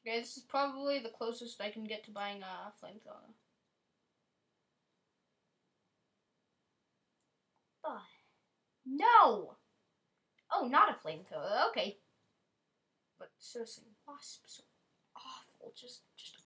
Okay, this is probably the closest I can get to buying a flamethrower. Oh, no! Oh, not a flamethrower. Okay. But seriously, wasps are awful. Just